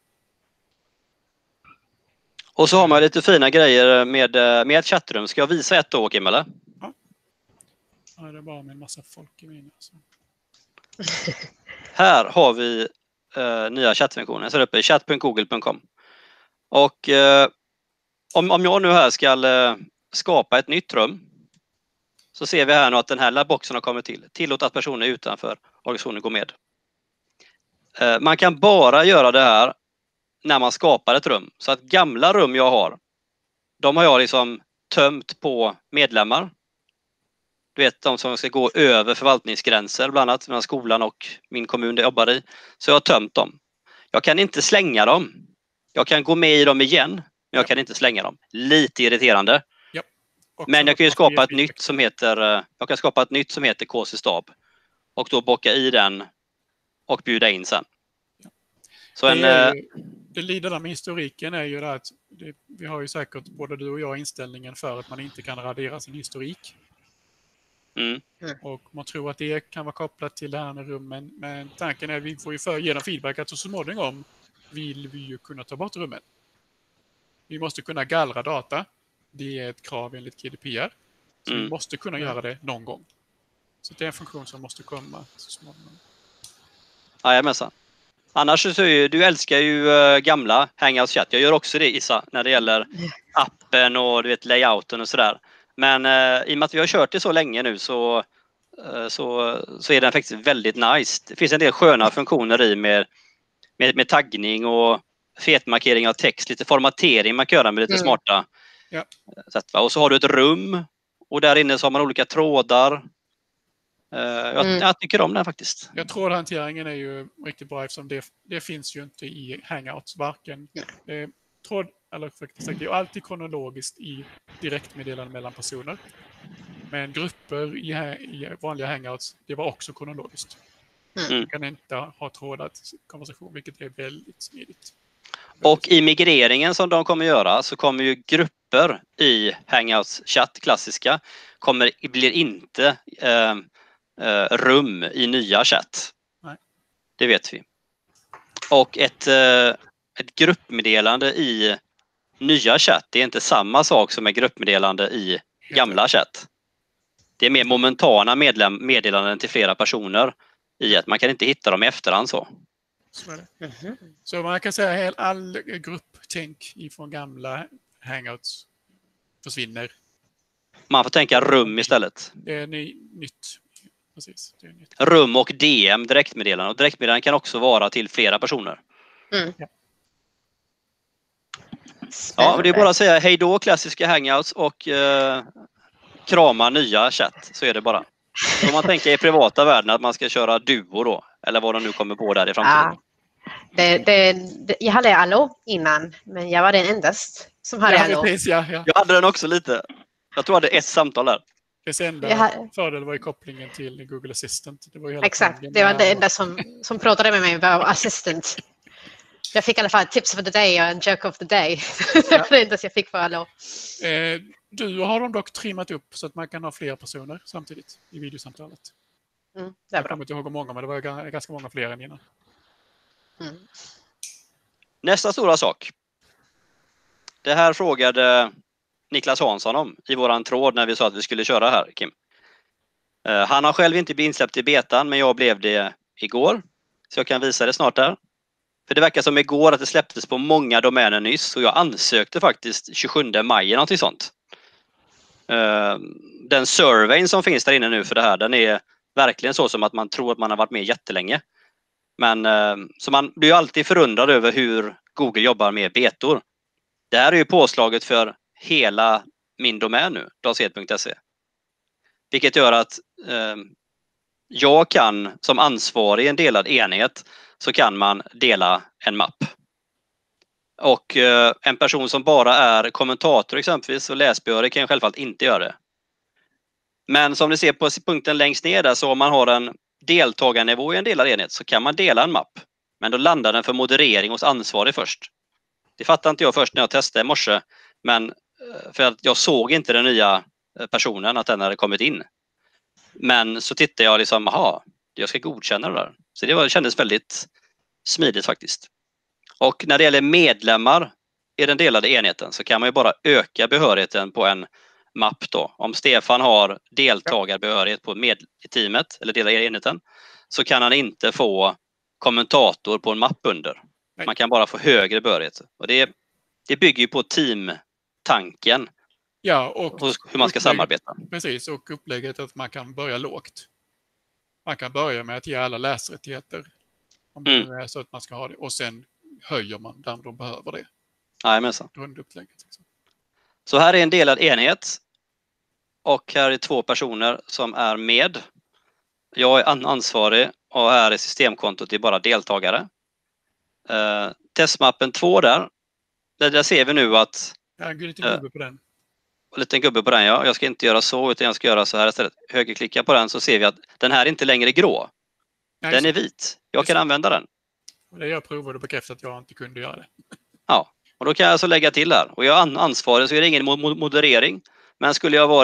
S2: Och så har man lite fina grejer med chattrum. Ska jag visa ett då, Kim, eller?
S1: Ja. Det är bara med en massa folk i min. Alltså.
S2: Här har vi nya chattfunktioner. Så uppe i chat.google.com. Och om jag nu här ska skapa ett nytt rum så ser vi här nu att den här boxen har kommit till. Tillåt att personer utanför organisationen går med. Man kan bara göra det här när man skapar ett rum. Så att gamla rum jag har, de har jag liksom tömt på medlemmar. Du vet, de som ska gå över förvaltningsgränser, bland annat mellan skolan och min kommun där jag jobbar i. Så jag har tömt dem. Jag kan inte slänga dem. Jag kan gå med i dem igen, men jag kan inte slänga dem. Lite irriterande.
S1: Ja.
S2: Men jag kan ju skapa ett nytt som heter KC Stab. Och då bocka i den och bjuda in sen.
S1: Ja.
S2: Så
S1: det lidande med historiken är ju det att vi har ju säkert både du och jag inställningen för att man inte kan radera sin historik.
S2: Mm.
S1: Och man tror att det kan vara kopplat till det här med rummen. Men tanken är att vi får ju genom feedback att så småningom vill vi ju kunna ta bort rummen. Vi måste kunna gallra data. Det är ett krav enligt GDPR. Så vi måste kunna göra det någon gång. Så det är en funktion som måste komma så småningom.
S2: Jajamensan. Annars så du älskar ju gamla Hangouts chatt. Jag gör också det, Issa, när det gäller appen och du vet layouten och sådär. Men i och med att vi har kört det så länge nu så är den faktiskt väldigt nice. Det finns en del sköna funktioner i med taggning och fetmarkering av text, lite formatering man kan göra med lite smarta sätt. Och så har du ett rum och där inne så har man olika trådar. Jag tycker om den faktiskt.
S1: Jag tror att hanteringen är ju riktigt bra eftersom det finns ju inte i Hangouts varken tråd eller faktiskt det är alltid kronologiskt i direktmeddelande mellan personer. Men grupper i vanliga Hangouts, det var också kronologiskt. Du kan inte ha trådat konversation, vilket är väldigt smidigt.
S2: Och i migreringen som de kommer göra så kommer ju grupper i Hangouts chatt, klassiska, blir inte rum i nya chatt.
S1: Nej.
S2: Det vet vi. Och ett gruppmeddelande i nya chatt, det är inte samma sak som ett gruppmeddelande i gamla chatt. Det är mer momentana meddelanden till flera personer i att man kan inte hitta dem i efterhand så.
S1: Så är det. Så man kan säga att all grupptänk ifrån gamla Hangouts försvinner.
S2: Man får tänka rum istället.
S1: Det är nytt. Precis. Det är nytt.
S2: Rum och DM, direktmeddelanden. Och direktmeddelanden kan också vara till flera personer. Ja, det är bara att säga hej då klassiska Hangouts och krama nya chatt, så är det bara. Om man tänker i privata världen att man ska köra duo då, eller vad de nu kommer på där i framtiden.
S3: Jag hade Allo innan, men jag var den endast som hade Allo.
S1: Precis, ja.
S2: Jag hade den också lite. Jag tror jag hade ett samtal där.
S1: Det enda fördel var ju kopplingen till Google Assistant. Det var ju
S3: exakt, det var det enda som pratade med mig var Assistant. Jag fick i alla fall tips of the day och en joke of the day. Det var det enda jag fick för Allo.
S1: Du har de dock trimmat upp så att man kan ha fler personer samtidigt i videosamtalet.
S3: Det är bra.
S1: Jag kommer inte ihåg hur många, men det var ganska många fler än innan.
S2: Nästa stora sak. Det här frågade Niklas Hansson om i våran tråd när vi sa att vi skulle köra här, Kim. Han har själv inte blivit insläppt i betan, men jag blev det igår. Så jag kan visa det snart där. För det verkar som igår att det släpptes på många domäner nyss och jag ansökte faktiskt 27 maj eller något sånt. Den surveyn som finns där inne nu för det här, den är verkligen så som att man tror att man har varit med jättelänge. Men så man blir ju alltid förundrad över hur Google jobbar med betor. Det här är ju påslaget för hela min domän nu, daset.se. Vilket gör att jag kan som ansvarig i en delad enhet så kan man dela en mapp. Och en person som bara är kommentator exempelvis och läsbehörig kan självfallet inte göra det. Men som ni ser på punkten längst ner där, så om man har en deltagarnivå i en delad enhet så kan man dela en mapp. Men då landar den för moderering hos ansvarig först. Det fattade inte jag först när jag testade i morse. Men för att jag såg inte den nya personen att den hade kommit in. Men så tittade jag liksom, aha, jag ska godkänna det där. Så det kändes väldigt smidigt faktiskt. Och när det gäller medlemmar i den delade enheten så kan man ju bara öka behörigheten på en mapp då. Om Stefan har deltagarbehörighet på i teamet eller delade enheten så kan han inte få kommentator på en mapp under. Man kan bara få högre behörighet. Och det bygger ju på teamtanken.
S1: Ja, och
S2: hur man ska samarbeta.
S1: Precis, och upplägget att man kan börja lågt. Man kan börja med att ge alla läsrättigheter. Om det nu är så att man ska ha det. Och sen höjer man där de behöver det.
S2: Jajamensan.
S1: Grundupplägget. Liksom.
S2: Så här är en delad enhet. Och här är 2 personer som är med. Jag är ansvarig och här är systemkontot, det är bara deltagare. Testmappen 2 där ser vi nu att...
S1: Ja, en liten gubbe på den.
S2: En liten gubbe på den, ja. Jag ska inte göra så utan jag ska göra så här istället. Högerklicka på den så ser vi att den här är inte längre grå. Nej, den är vit. Jag kan använda den.
S1: Det jag provade och bekräftade att jag inte kunde göra det.
S2: Ja, och då kan jag alltså lägga till här. Och jag är ansvarig så är det ingen moderering. Men skulle jag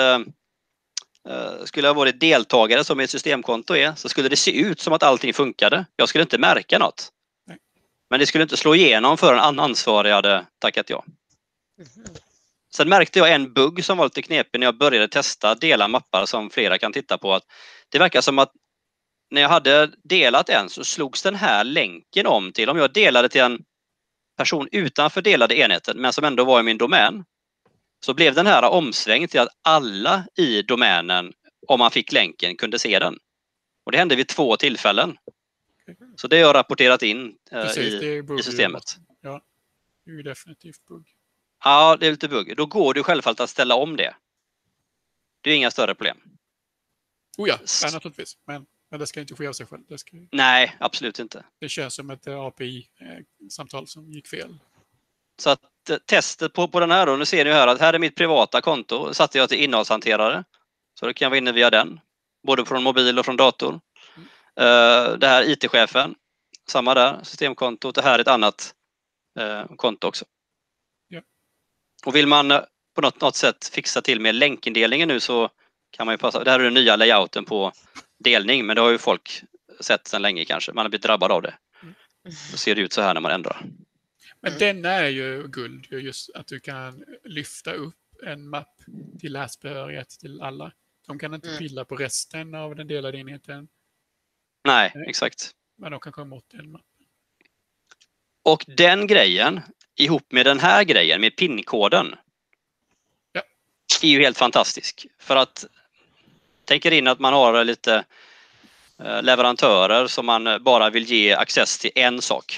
S2: varit deltagare som ett systemkonto är så skulle det se ut som att allting funkade. Jag skulle inte märka något. Nej. Men det skulle inte slå igenom för en ansvarig hade tackat ja. Sen märkte jag en bugg som var lite knepig när jag började testa dela mappar som flera kan titta på. Att det verkar som att när jag hade delat en så slogs den här länken om till, om jag delade till en person utanför delade enheten men som ändå var i min domän, så blev den här omsvängd till att alla i domänen, om man fick länken, kunde se den. Och det hände vid 2 tillfällen. Så det har jag rapporterat in i systemet.
S1: Ja, det är ju definitivt bugg.
S2: Ja, det är lite bugg. Då går det självfallet att ställa om det. Det är inga större problem.
S1: Oh ja, naturligtvis. Men det ska inte ske av sig själv.
S2: Nej, absolut inte.
S1: Det känns som ett API-samtal som gick fel.
S2: Så att testet på den här då, nu ser ni här att här är mitt privata konto. Då satte jag till innehållshanterare. Så då kan jag vara inne via den. Både från mobil och från dator. Det här IT-chefen. Samma där, systemkontot. Det här är ett annat konto också.
S1: Ja.
S2: Och vill man på något sätt fixa till med länkindelningen nu så kan man ju passa. Det här är den nya layouten på delning, men det har ju folk sett sedan länge kanske. Man har blivit drabbad av det. Då ser det ut så här när man ändrar.
S1: Men den är ju guld, just att du kan lyfta upp en mapp till läsbehörighet till alla. De kan inte pilla på resten av den delade enheten.
S2: Nej, exakt.
S1: Men de kan komma åt en mapp.
S2: Och den grejen, ihop med den här grejen, med PIN-koden, är ju helt fantastisk. För att tänker in att man har lite leverantörer som man bara vill ge access till en sak.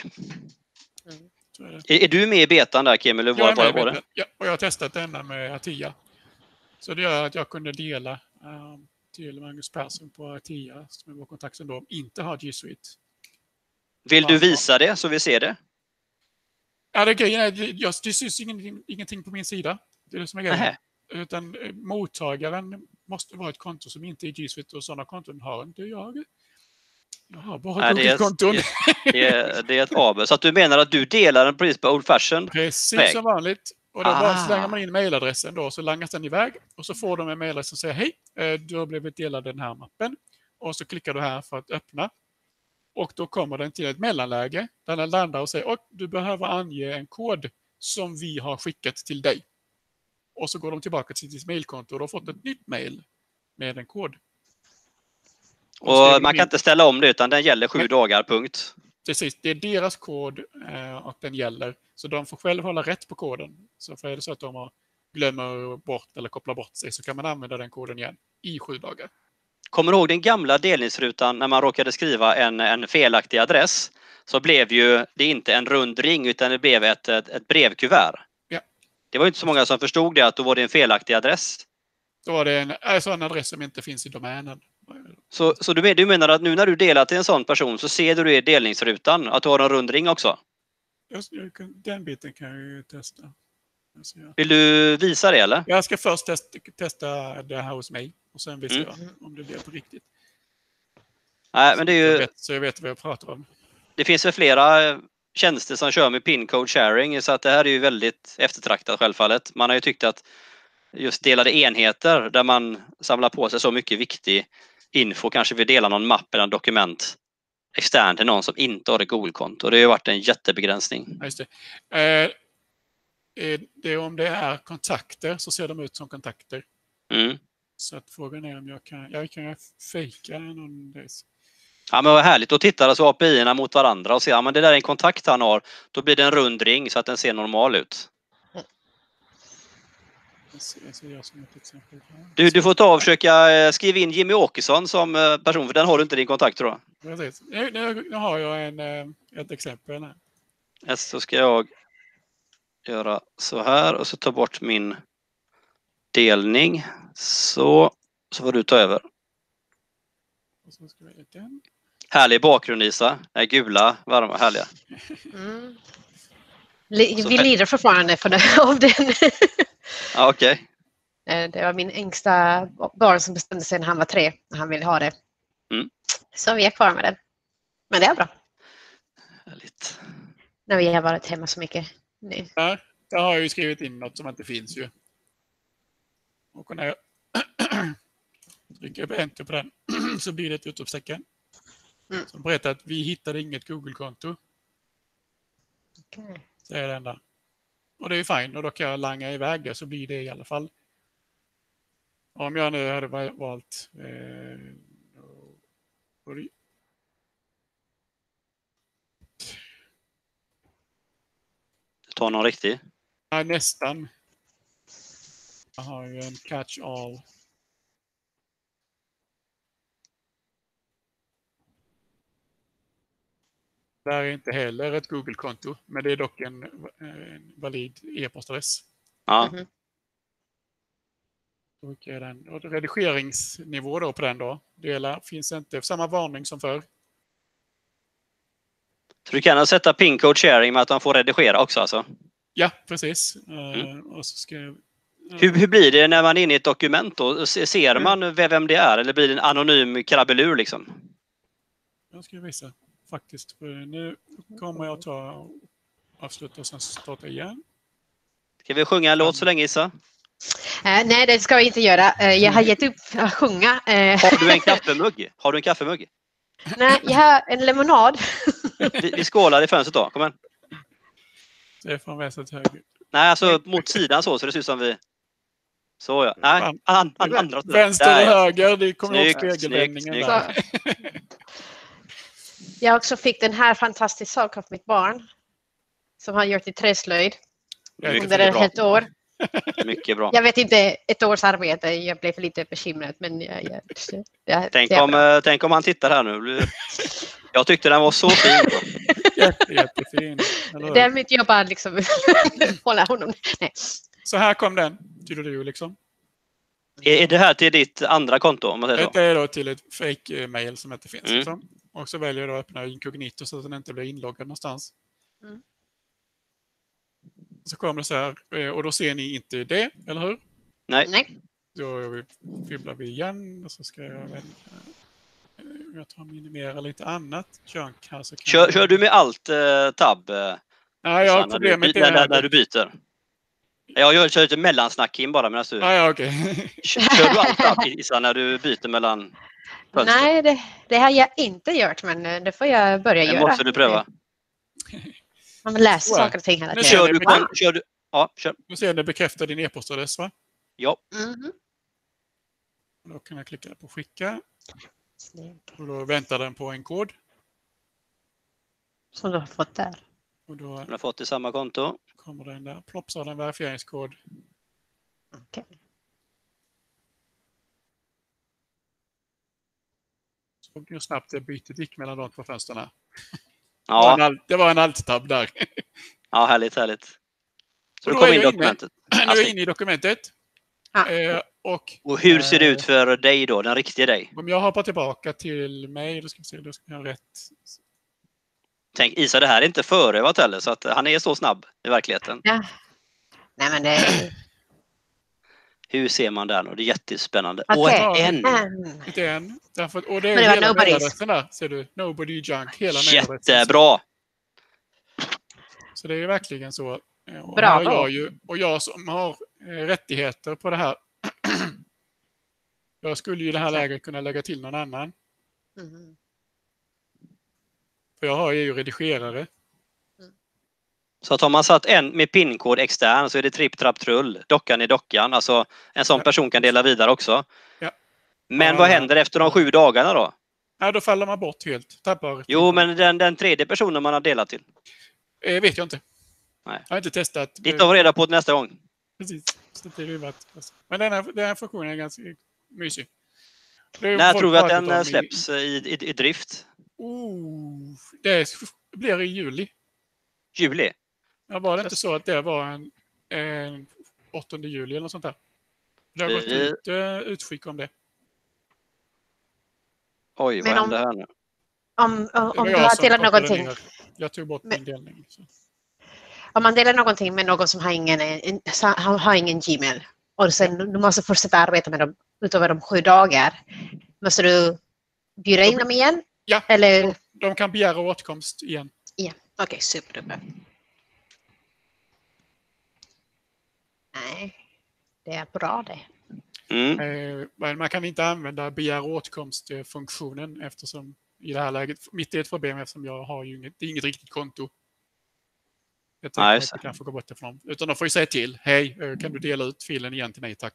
S2: Är du med i betan där, Kim? Eller
S1: jag är med i ja, och jag har testat denna med Atia. Så det gör att jag kunde dela till Magnus Persson på Atia som är vår kontakt som då inte har G Suite.
S2: Vill du visa det så vi ser det?
S1: Ja, det grejen är det syns ingenting på min sida. Det är det som är grejen. Utan mottagaren måste vara ett konto som inte är G Suite och sådana konton har inte jag. Jag har bara Google-konton.
S2: Det är ett AB. Så att du menar att du delar den precis på old fashion
S1: precis
S2: väg.
S1: Som vanligt. Och då bara slänger man in mailadressen då, så langas den iväg. Och så får de en mailadress som säger hej, du har blivit delad den här mappen. Och så klickar du här för att öppna. Och då kommer den till ett mellanläge där den landar och säger att du behöver ange en kod som vi har skickat till dig. Och så går de tillbaka till ditt mailkonto och har fått ett nytt mail med en kod.
S2: Och man kan inte ställa om det utan den gäller 7 dagar, punkt.
S1: Precis, det är deras kod och den gäller. Så de får själv hålla rätt på koden. Så för är det så att de glömmer bort eller kopplar bort sig så kan man använda den koden igen i 7 dagar.
S2: Kommer du ihåg den gamla delningsrutan när man råkade skriva en felaktig adress? Så blev ju det inte en rund ring utan det blev ett brevkuvert.
S1: Ja.
S2: Det var inte så många som förstod det att då var det en felaktig adress.
S1: Då var det en adress som inte finns i domänen.
S2: Så du menar att nu när du delar till en sån person så ser du i delningsrutan att du har en rund ring också?
S1: Den biten kan jag ju testa.
S2: Vill du visa det eller?
S1: Jag ska först testa det här hos mig och sen visar jag om det blir på riktigt.
S2: Nej, men det är ju...
S1: Så jag vet vad jag pratar om.
S2: Det finns väl flera tjänster som kör med pincode sharing så att det här är ju väldigt eftertraktat självfallet. Man har ju tyckt att just delade enheter där man samlar på sig så mycket viktig info, kanske vill dela någon mapp eller en dokument externt till någon som inte har ett Google-konto. Det har ju varit en jättebegränsning.
S1: Just det. Om det är kontakter så ser de ut som kontakter. Så att frågan är om jag kan fejka någon dess.
S2: Ja, men vad härligt. Då tittar alltså API-erna mot varandra och ser att det där är en kontakt han har. Då blir det en rund ring så att den ser normal ut. Du får ta och försöka skriva in Jimmy Åkesson som person, för den har du inte i din kontakt tror jag.
S1: Precis. Nu har jag ett exempel här.
S2: Så ska jag göra så här och så ta bort min delning. Så får du ta över.
S1: Och så ska vi den.
S2: Härlig bakgrund Isa. Nej, gula, varma, härliga.
S3: Vi lider fortfarande av den.
S2: Ja, okej.
S3: Det var min yngsta barn som bestämde sig när han var 3. När han ville ha det. Så vi är kvar med det. Men det är bra.
S2: Härligt.
S3: När vi har varit hemma så mycket nu.
S1: Ja, jag har ju skrivit in något som inte finns ju. Och när jag trycker på enter på den så blir det ett utropstecken. Som berättar att vi hittade inget Google-konto.
S3: Okay.
S1: Det är det enda. Och det är fine och då kan jag langa iväg det så blir det i alla fall. Om jag nu hade valt
S2: Ta någon riktig.
S1: ja, nästan. Jag har ju en catch all. Det är inte heller ett Google-konto, men det är dock en valid e-postadress.
S2: Ja.
S1: Och redigeringsnivå då på den då. Det finns inte samma varning som förr.
S2: Så du kan sätta pincode sharing med att de får redigera också alltså?
S1: Ja, precis. Och så ska
S2: hur blir det när man är inne i ett dokument då? Ser man vem det är eller blir det en anonym krabbelur liksom?
S1: Jag ska visa faktiskt. För nu kommer jag ta avsluta och sen starta igen.
S2: Ska vi sjunga en låt så länge Isa?
S3: Nej, det ska vi inte göra. Jag har gett upp att sjunga.
S2: Har du en kaffemugg? Har du en kaffemugg?
S3: Nej, jag har en lemonad.
S2: Vi skålar i fönstret då, kom igen.
S1: Det är från vänster till höger.
S2: Nej, alltså mot sidan så det ser ut som vi... Så ja. Nej, andra.
S1: Vänster och höger, det kommer ihåg spegelvändningen.
S3: Jag också fick den här fantastiska sak av mitt barn. Som har gjort i träslöjd. Under ett helt år.
S2: Mycket bra.
S3: Jag vet inte, ett års arbete. Jag blev lite bekymrad. Men
S2: tänk om han tittar här nu. Jag tyckte den var så fin.
S1: Jättefin.
S3: Det är mitt jobb att liksom hålla honom. Nej.
S1: Så här kom den till du liksom.
S2: Är det här till ditt andra konto? Om man säger så?
S1: Det är då till ett fake-mail som inte finns. Liksom. Och så väljer jag då att öppna inkognito så att den inte blir inloggad någonstans. Så kommer det så här. Och då ser ni inte det, eller hur?
S2: Nej.
S1: Då fibblar vi igen. Och så ska jag minimera lite annat.
S2: Kör du med allt tab?
S1: Ja, jag har problemet
S2: när du byter. Jag kör lite mellansnack in bara medan du...
S1: Ja, okej.
S2: Kör du allt tab Isa när du byter mellan fönster?
S3: Nej, det har jag inte gjort, men det får jag börja göra.
S2: Det måste du pröva.
S3: Man läser saker och ting hela tiden.
S2: Kör du. Ja, kör.
S1: Nu ser du bekräfta din e-postadress, va?
S2: Ja.
S1: Då kan jag klicka på skicka. Och då väntar den på en kod.
S3: Som du har fått där.
S1: Och då
S2: Den har fått i samma konto.
S1: kommer den där. Ploppsar den verifieringskod.
S3: Okej.
S1: Så hur snabbt det bytet gick mellan de två fönsterna.
S2: Ja,
S1: Det var en alt-tab där.
S2: ja härligt. Så
S1: Och
S2: du
S1: då
S2: kom
S1: är
S2: in i
S1: jag
S2: dokumentet.
S1: Nu är jag inne i dokumentet.
S3: Ja.
S2: Och hur ser det ut för dig då, den riktiga dig?
S1: Om jag hoppar tillbaka till mig, då ska jag ha rätt.
S2: Tänk, Isa, det här är inte förövat heller, så att han är så snabb i verkligheten.
S3: Ja. Nej, men det...
S2: Hur ser man där nu? Det är jättespännande.
S3: Okej.
S2: Och en.
S1: Inte än. Och det är
S3: Men det var
S1: hela
S3: nobody's.
S1: mailadressen där, ser du. Nobody junk, hela mailadressen.
S2: Jättebra!
S1: Så det är ju verkligen så. Och
S3: Bravo.
S1: här är och jag som har rättigheter på det här. Jag skulle ju i det här läget kunna lägga till någon annan.
S3: Mhm.
S1: För jag har ju redigerare.
S2: Så att har man satt en med pinkod extern så är det tripp, trapp, trull. Dockan i dockan. Alltså en sån person kan dela vidare också.
S1: Ja.
S2: Men vad händer efter de 7 dagarna då?
S1: Ja, då faller man bort helt. Tappar.
S2: Jo, men den tredje personen man har delat till.
S1: Vet jag inte.
S2: Nej.
S1: Jag har inte testat.
S2: Det tar vi reda på nästa gång.
S1: Precis. Så det är ju men den här funktionen är ganska mysig.
S2: När tror vi att den släpps i drift?
S1: Det blir i juli.
S2: Juli?
S1: Ja, var det inte så att det var en 8 juli eller något sånt där? Det har gått ut utskick om det.
S2: Oj, vad händer här nu?
S3: Om du har delat någonting.
S1: Jag tog bort min delning. Så.
S3: Om man delar någonting med någon som har ingen Gmail och sen du måste fortsätta arbeta med dem utöver de 7 dagar. Måste du bjuda in dem igen?
S1: Ja,
S3: eller?
S1: De kan begära åtkomst igen.
S3: Ja, okej, superduper. Nej, det är bra det.
S1: Men man kan inte använda begära åtkomst-funktionen eftersom i det här läget, mitt är ett problem eftersom jag har ju inget riktigt konto. Jag tänker att jag kan få gå bort ifrån. Utan de får ju säga till, hej, kan du dela ut filen igen till mig, tack.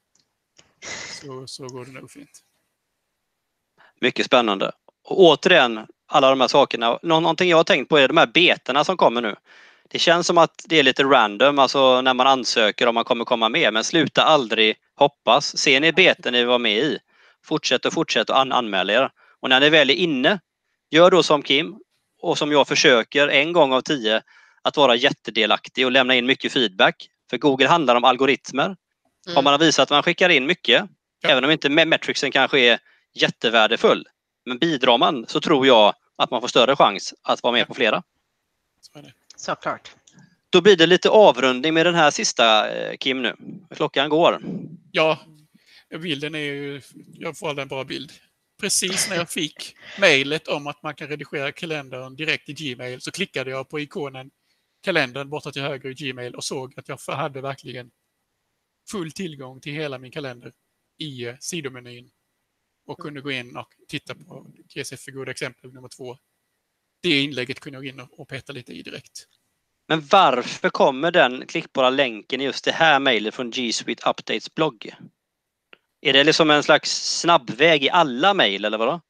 S1: Så går det nog fint.
S2: Mycket spännande. Och återigen, alla de här sakerna. Någonting jag har tänkt på är de här betorna som kommer nu. Det känns som att det är lite random, alltså när man ansöker om man kommer komma med. Men sluta aldrig hoppas. Ser ni beten ni var med i? Fortsätt och anmäl er. Och när ni väl är inne, gör då som Kim och som jag försöker 1 gång av 10 att vara jättedelaktig och lämna in mycket feedback. För Google handlar om algoritmer. Om man har visat att man skickar in mycket, även om inte metricsen kanske är jättevärdefull. Men bidrar man så tror jag att man får större chans att vara med på flera.
S3: Såklart.
S2: Då blir det lite avrundning med den här sista, Kim, nu. Klockan går.
S1: Ja, bilden är ju... Jag får aldrig en bra bild. Precis när jag fick mejlet om att man kan redigera kalendern direkt i Gmail så klickade jag på ikonen kalendern borta till höger i Gmail och såg att jag hade verkligen full tillgång till hela min kalender i sidomenyn och kunde gå in och titta på GSF för goda exempel nummer 2. Det inlägget kunde jag gå in och peta lite i direkt.
S2: Men varför kommer den klickbara länken i just det här mejlet från G Suite Updates blogg? Är det liksom en slags snabbväg i alla mejl eller vadå?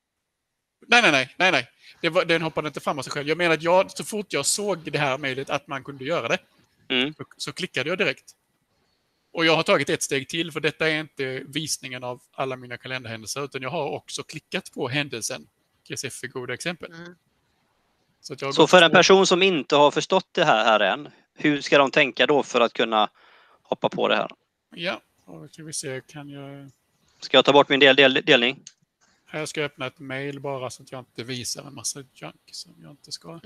S1: Nej. Den hoppade inte fram av sig själv. Jag menar att så fort jag såg det här mejlet att man kunde göra det så klickade jag direkt. Och jag har tagit ett steg till för detta är inte visningen av alla mina kalenderhändelser utan jag har också klickat på händelsen GSF för goda exempel. Så
S2: för en person som inte har förstått det här än, hur ska de tänka då för att kunna hoppa på det här?
S1: Ja, och ska vi se,
S2: Ska jag ta bort min delning?
S1: Här ska jag öppna ett mejl bara så att jag inte visar en massa junk som jag inte ska.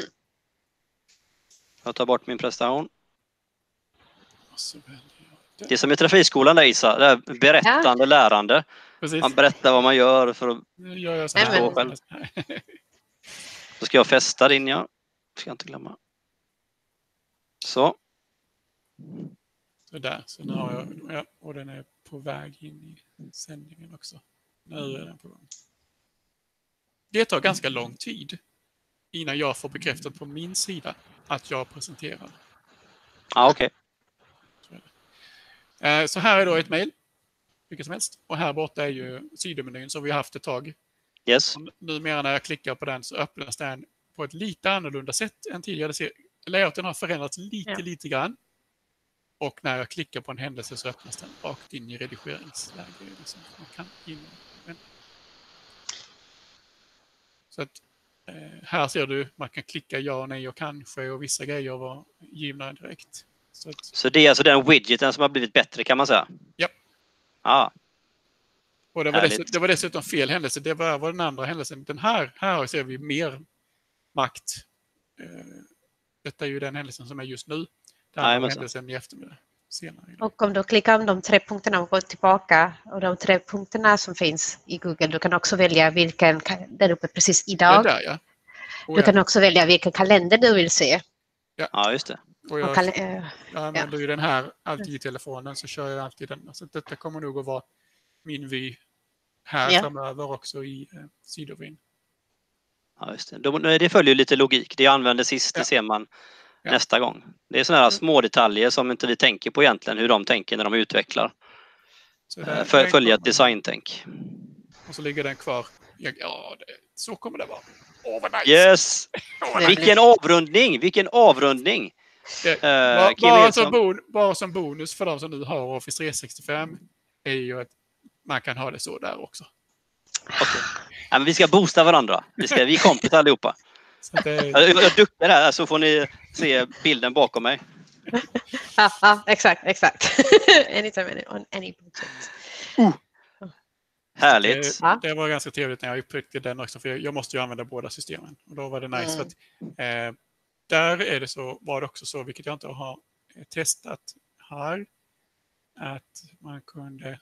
S2: Jag tar bort min prestation.
S1: Det
S2: är som i trafikskolan där, Isa, det här berättande lärande.
S1: Precis.
S2: Man berättar vad man gör för att...
S1: Nu gör jag så här själv.
S2: Då ska jag fästa din, ja. Ska jag inte glömma. Så
S1: där, så nu har jag, och den är på väg in i sändningen också. Nu är den på gång. Det tar ganska lång tid innan jag får bekräftat på min sida att jag presenterar.
S2: Ja, okej.
S1: Så här är då ett mejl vilket som helst. Och här borta är ju sidomenyn som vi har haft ett tag.
S2: Yes.
S1: Och numera när jag klickar på den så öppnas den på ett lite annorlunda sätt än tidigare. Layouten har förändrats lite grann. Och när jag klickar på en händelse så öppnas den rakt in i redigeringsläge. Liksom. Man kan in. Så att här ser du, man kan klicka ja, nej och kanske och vissa grejer var givna direkt.
S2: Så det är alltså den widgeten som har blivit bättre kan man säga?
S1: Ja.
S2: Ah.
S1: Och det var dessutom fel händelse. Det var den andra händelsen. Den här ser vi mer makt. Detta är ju den händelsen som är just nu. Den andra händelsen i eftermiddag. Senare.
S3: Och om du klickar om de 3 punkterna och går tillbaka och de 3 punkterna som finns i Google, du kan också välja vilken, där uppe precis idag.
S1: Det där, ja.
S3: Du kan också välja vilken kalender du vill se.
S2: Ja, just det.
S1: Och jag använder ju den här alltid i telefonen, så kör jag alltid den. Så detta kommer nog att vara min vy här framöver också i sidovyn.
S2: Ja, just det. Det följer lite logik. Det jag använder sist, det ser man nästa gång. Det är sådana här små detaljer som inte vi tänker på egentligen, hur de tänker när de utvecklar. Följa ett designtänk.
S1: Och så ligger den kvar. Så kommer det vara. Vad nice.
S2: Yes! Vilken avrundning!
S1: Bara som bonus för de som nu har Office 365 är ju att man kan ha det så där också.
S2: Okay. Ja, men vi ska boosta varandra. Vi är kompisar allihopa. Jag duckar här så får ni se bilden bakom mig.
S3: Ja, exakt. Anytime on any budget.
S2: Härligt.
S1: Det var ganska trevligt när jag upptäckte den också, för jag måste ju använda båda systemen. Och då var det nice för att där är det så, var det också så, vilket jag inte har testat här, att man kunde...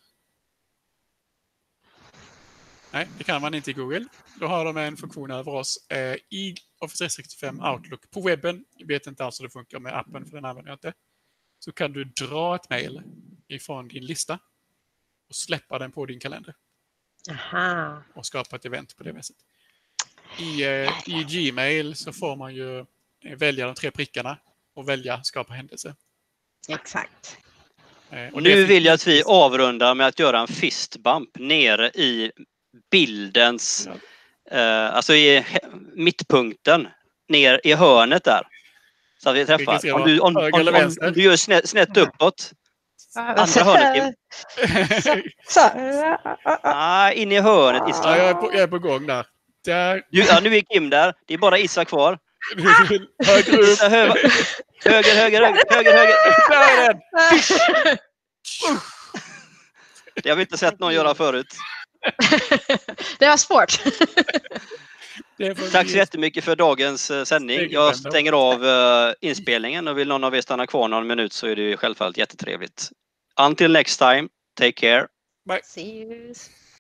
S1: Nej, det kan man inte i Google. Då har de en funktion över oss i Office 365 Outlook på webben. Jag vet inte alls hur det funkar med appen, för den använder jag inte. Så kan du dra ett mejl ifrån din lista och släppa den på din kalender.
S3: Aha.
S1: Och skapa ett event på det viset. I Gmail så får man ju välja de 3 prickarna och välja skapa händelse.
S3: Exakt.
S2: Och nu vill jag att vi avrundar med att göra en fistbump nere i bildens, alltså i mittpunkten, ner i hörnet där. Så att vi träffar. Om du gör snett uppåt. Andra hörnet, Kim. In i hörnet.
S1: Ja, jag är på gång där.
S2: Nu är Kim där. Det är bara Issa kvar. Höger. Det har vi inte sett någon göra förut.
S3: Det var sport.
S2: Tack så jättemycket för dagens sändning. Jag stänger av inspelningen, och vill någon av er stanna kvar någon minut så är det självfallet jättetrevligt. Until next time, take care.
S1: Bye.
S3: See you.